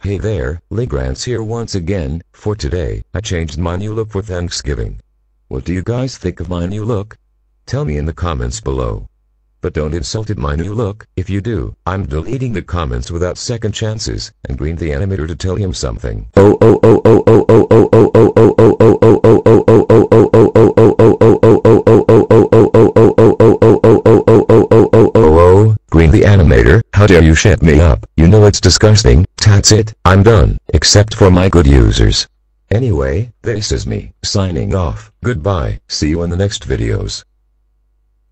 Hey there, Legrand's here once again. For today, I changed my new look for Thanksgiving. What do you guys think of my new look? Tell me in the comments below. But don't insult at my new look. If you do, I'm deleting the comments without second chances, and green the animator to tell him something. Green the animator, how dare you shut me up? You know it's disgusting. That's it, I'm done, except for my good users. Anyway, this is me, signing off. Goodbye, see you in the next videos.